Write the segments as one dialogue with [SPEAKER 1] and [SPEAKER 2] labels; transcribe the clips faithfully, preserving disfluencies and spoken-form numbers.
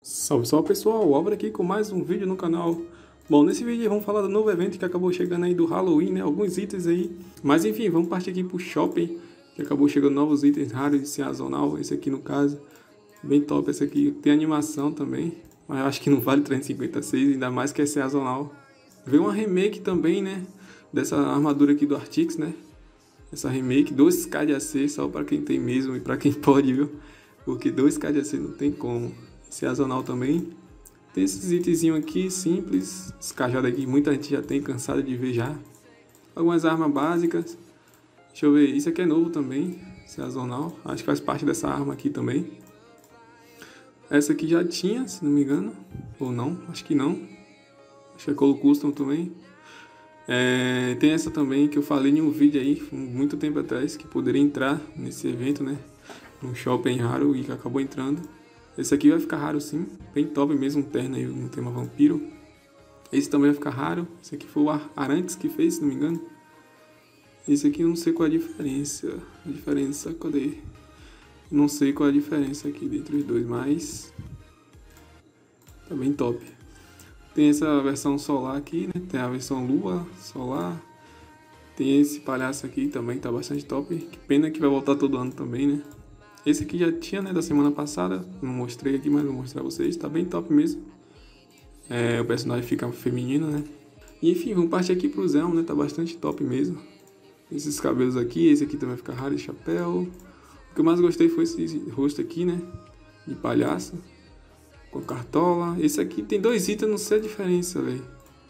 [SPEAKER 1] Salve, salve pessoal, Álvaro aqui com mais um vídeo no canal. Bom, nesse vídeo vamos falar do novo evento que acabou chegando aí do Halloween, né? Alguns itens aí. Mas enfim, vamos partir aqui pro shopping, que acabou chegando novos itens raros de sazonal. Esse aqui no caso, bem top esse aqui. Tem animação também, mas eu acho que não vale trezentos e cinquenta e seis, ainda mais que é sazonal. Veio uma remake também, né? Dessa armadura aqui do Artix, né? Essa remake, dois K de A C, só pra quem tem mesmo e pra quem pode, viu? Porque dois K de A C não tem como. Sazonal também. Tem esses itenzinhos aqui, simples. Esse cajado aqui, muita gente já tem, cansado de ver já. Algumas armas básicas. Deixa eu ver, isso aqui é novo também, sazonal. Acho que faz parte dessa arma aqui também. Essa aqui já tinha, se não me engano. Ou não, acho que não. Acho que é Colo Custom também. É, tem essa também que eu falei em um vídeo aí, muito tempo atrás, que poderia entrar nesse evento, né? Um shopping raro e que acabou entrando. Esse aqui vai ficar raro sim, bem top mesmo, um terno aí no tema vampiro. Esse também vai ficar raro, esse aqui foi o Arantes que fez, se não me engano. Esse aqui eu não sei qual é a diferença, a diferença, cadê? Não sei qual é a diferença aqui entre os dois, mas tá bem top. Tem essa versão solar aqui, né, tem a versão lua, solar. Tem esse palhaço aqui também, tá bastante top. Que pena que vai voltar todo ano também, né. Esse aqui já tinha, né, da semana passada, não mostrei aqui, mas vou mostrar pra vocês, tá bem top mesmo. É, o personagem fica feminino, né. E enfim, vamos partir aqui pro Zelmo, né, tá bastante top mesmo. Esses cabelos aqui, esse aqui também fica raro, e chapéu. O que eu mais gostei foi esse rosto aqui, né, de palhaço, com cartola. Esse aqui tem dois itens, não sei a diferença, velho.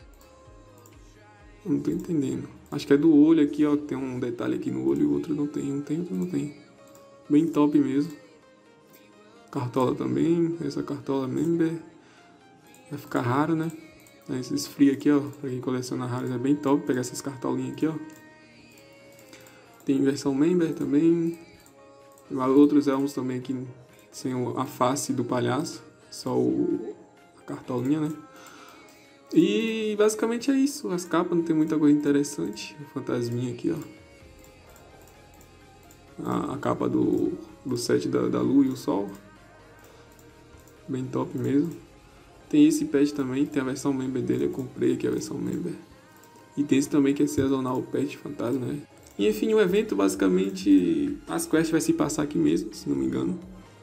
[SPEAKER 1] Não tô entendendo. Acho que é do olho aqui, ó, tem um detalhe aqui no olho e o outro não tem, um tem, outro não tem. Bem top mesmo. Cartola também. Essa cartola member. Vai ficar raro, né? Esses free aqui, ó. Pra quem coleciona raros é bem top. Pegar essas cartolinhas aqui, ó. Tem versão member também. Outros elmos também aqui. Sem a face do palhaço. Só o, a cartolinha, né? E basicamente é isso. As capas não tem muita coisa interessante. O fantasminha aqui, ó. A, a capa do, do set da, da lua e o sol. Bem top mesmo. Tem esse pet também, tem a versão member dele, eu comprei aqui a versão member. E tem esse também que é sazonal, o pet fantasma, né? E enfim, o evento basicamente, as quests vai se passar aqui mesmo, se não me engano.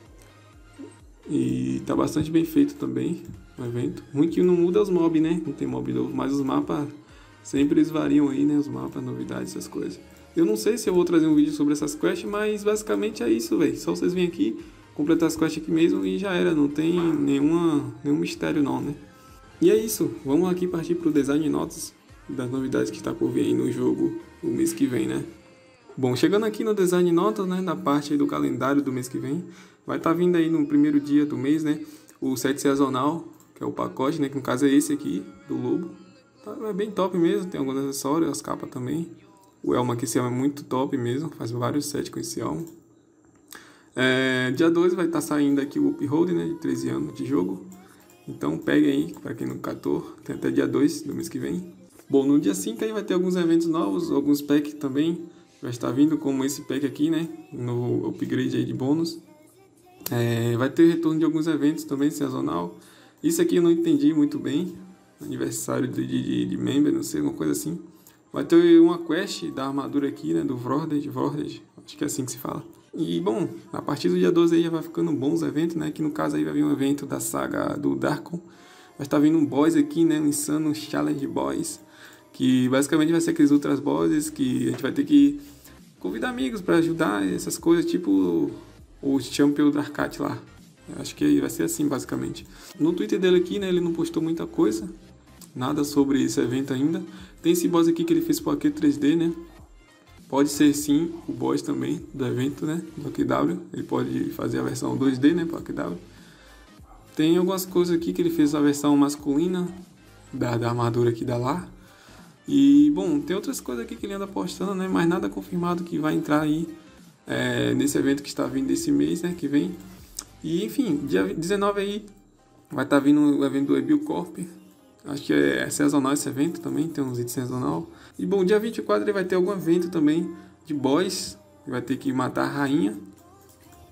[SPEAKER 1] E tá bastante bem feito também o evento. Ruim que não muda os mobs, né? Não tem mob novo, mas os mapas sempre eles variam aí, né? Os mapas, novidades, essas coisas. Eu não sei se eu vou trazer um vídeo sobre essas quests, mas basicamente é isso, velho. Só vocês virem aqui, completar as quests aqui mesmo e já era. Não tem nenhuma, nenhum mistério não, né? E é isso. Vamos aqui partir pro design notas das novidades que está por vir aí no jogo o mês que vem, né? Bom, chegando aqui no design notas, né? Na parte aí do calendário do mês que vem. Vai estar tá vindo aí no primeiro dia do mês, né? O set sazonal, que é o pacote, né? Que no caso é esse aqui, do lobo. Tá, é bem top mesmo. Tem alguns acessórios, as capas também. O elmo aqui, esse elmo é muito top mesmo, faz vários sets com esse elmo. É, dia dois vai estar tá saindo aqui o Uphold, né, de treze anos de jogo. Então pegue aí, para quem não catou, tem até dia dois do mês que vem. Bom, no dia cinco aí vai ter alguns eventos novos, alguns packs também. Vai estar vindo como esse pack aqui, né, no upgrade aí de bônus. É, vai ter retorno de alguns eventos também, sazonal. Isso aqui eu não entendi muito bem. Aniversário de, de, de member, não sei, alguma coisa assim. Vai ter uma quest da armadura aqui, né, do Vorded, Vorded, acho que é assim que se fala. E, bom, a partir do dia doze aí já vai ficando bons eventos, né, que no caso aí vai vir um evento da saga do Darkon. Vai estar vindo um boss aqui, né, um insano Challenge Boss, que basicamente vai ser aqueles ultras bosses que a gente vai ter que convidar amigos para ajudar essas coisas, tipo o Champion do Arcade lá. Acho que vai ser assim, basicamente. No Twitter dele aqui, né, ele não postou muita coisa. Nada sobre esse evento ainda. Tem esse boss aqui que ele fez pro A Q três D, né? Pode ser sim o boss também do evento, né? Do A Q W. Ele pode fazer a versão dois D, né? Pro A Q W. Tem algumas coisas aqui que ele fez a versão masculina da, da armadura aqui da Lar. E, bom, tem outras coisas aqui que ele anda postando, né? Mas nada confirmado que vai entrar aí é, nesse evento que está vindo desse mês, né? Que vem. E, enfim, dia dezenove aí vai estar tá vindo o evento do Ebil Corp. Acho que é sazonal esse evento também, tem uns itens sazonal. E bom, dia vinte e quatro ele vai ter algum evento também de boss. Vai ter que matar a rainha.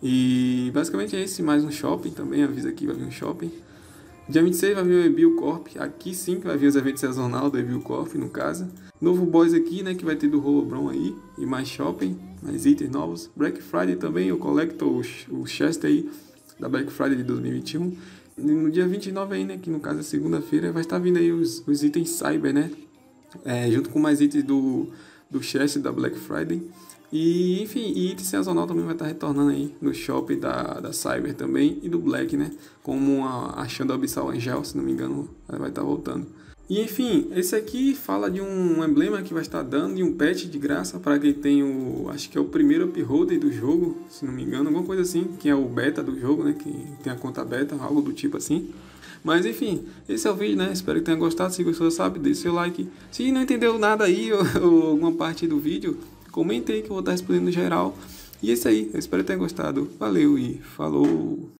[SPEAKER 1] E basicamente é esse, mais um shopping também, avisa aqui, vai vir um shopping. Dia vinte e seis vai vir o Evil Corp, aqui sim que vai vir os eventos sazonal do Evil Corp, no caso. Novo Boys aqui, né, que vai ter do Holobron aí, e mais shopping, mais itens novos. Black Friday também, eu colecto o, o Chester aí, da Black Friday de dois mil e vinte e um. E no dia vinte e nove aí, né, que no caso é segunda-feira, vai estar vindo aí os, os itens Cyber, né, é, junto com mais itens do, do Chester da Black Friday. E, enfim, e item sazonal também vai estar retornando aí no shopping da, da Cyber também e do Black, né? Como a, a Xanda Abissal Angel, se não me engano, ela vai estar voltando. E, enfim, esse aqui fala de um emblema que vai estar dando e um patch de graça para quem tem o... Acho que é o primeiro upload do jogo, se não me engano, alguma coisa assim, que é o beta do jogo, né? Que tem a conta beta, algo do tipo assim. Mas enfim, esse é o vídeo, né? Espero que tenha gostado. Se gostou, sabe, deixe seu like. Se não entendeu nada aí ou, ou alguma parte do vídeo, comente aí que eu vou estar respondendo no geral. E é isso aí, eu espero que tenha gostado. Valeu e falou!